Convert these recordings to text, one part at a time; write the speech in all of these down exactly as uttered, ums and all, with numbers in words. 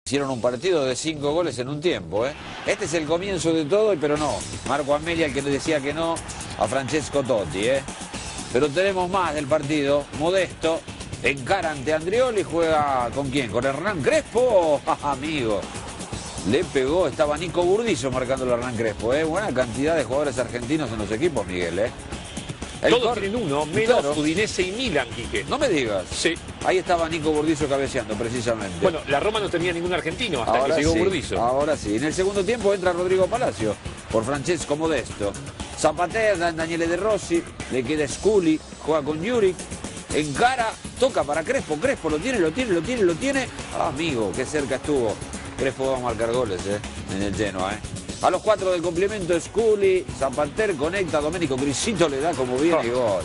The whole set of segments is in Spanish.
Hicieron un partido de cinco goles en un tiempo, ¿eh? Este es el comienzo de todo, pero no. Marco Amelia, el que le decía que no a Francesco Totti, ¿eh? Pero tenemos más del partido. Modesto encara ante Andrioli, juega ¿con quién? ¿Con Hernán Crespo? Amigo, le pegó, estaba Nico Burdizo marcando a Hernán Crespo, ¿eh? Buena cantidad de jugadores argentinos en los equipos, Miguel, ¿eh? El Todos cor... tienen uno, menos claro. Udinese y Milan, Quique. No me digas. Sí. Ahí estaba Nico Burdizo cabeceando, precisamente. Bueno, la Roma no tenía ningún argentino hasta Ahora que llegó sí, Burdizo. Ahora sí. En el segundo tiempo entra Rodrigo Palacio por Francesco Modesto. Zapater, Daniele De Rossi, le queda Scully, juega con Juric, encara, toca para Crespo. Crespo lo tiene, lo tiene, lo tiene, lo tiene. Ah, amigo, qué cerca estuvo. Crespo va a marcar goles, ¿eh? En el Genoa, ¿eh? A los cuatro del complemento, Scully, Zapater conecta, Domenico Crisito le da como viene y gol.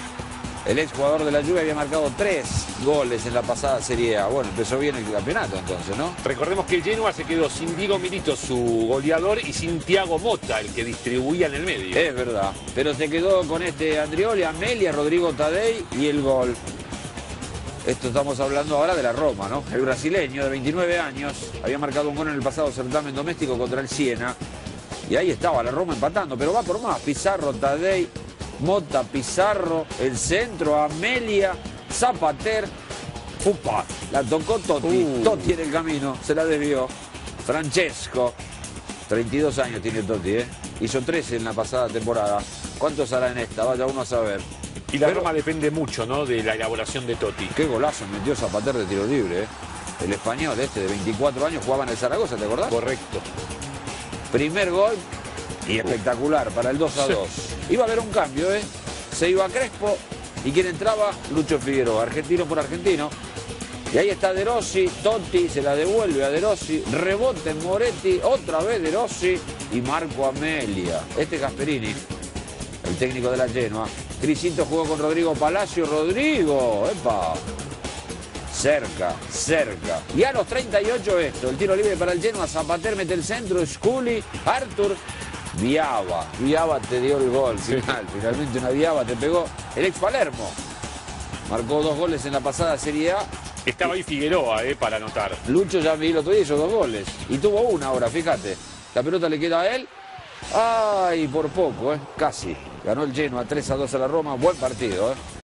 El exjugador de la Juve había marcado tres goles en la pasada Serie A. Bueno, empezó bien el campeonato entonces, ¿no? Recordemos que el Genoa se quedó sin Diego Milito, su goleador, y sin Thiago Motta, el que distribuía en el medio. Es verdad. Pero se quedó con este Andrioli, Amelia, Rodrigo Tadei y el gol. Esto estamos hablando ahora de la Roma, ¿no? El brasileño de veintinueve años había marcado un gol en el pasado certamen doméstico contra el Siena. Y ahí estaba la Roma empatando, pero va por más. Pizarro, Tadei, Motta, Pizarro, el centro, Amelia, Zapater. Upa, la tocó Totti. Uh. Totti en el camino, se la desvió. Francesco, treinta y dos años tiene Totti, ¿eh? Hizo trece en la pasada temporada. ¿Cuántos hará en esta? Vaya uno a saber. Y la Pero... Roma depende mucho, ¿no?, de la elaboración de Totti. Qué golazo metió Zapater de tiro libre, ¿eh? El español este de veinticuatro años jugaba en el Zaragoza, ¿te acordás? Correcto. Primer gol y espectacular para el dos a dos. Iba a haber un cambio, ¿eh? Se iba Crespo y quien entraba, Lucho Figueroa, argentino por argentino. Y ahí está De Rossi, Totti se la devuelve a De Rossi, rebote en Moretti, otra vez De Rossi y Marco Amelia. Este es Gasperini, el técnico de la Genoa. Crisito jugó con Rodrigo Palacio. Rodrigo, ¡epa! Cerca, cerca. Y a los treinta y ocho esto, el tiro libre para el Genoa, Zapater mete el centro, Scully, Arthur, Viaba. Viaba te dio el gol final, finalmente una Viaba te pegó. El ex Palermo marcó dos goles en la pasada Serie A. Estaba ahí Figueroa, eh, para anotar. Lucho ya vi el otro día hizo dos goles. Y tuvo una ahora, fíjate. La pelota le queda a él. Ay, por poco, ¿eh? Casi. Ganó el Genoa tres a dos a la Roma. Buen partido, ¿eh?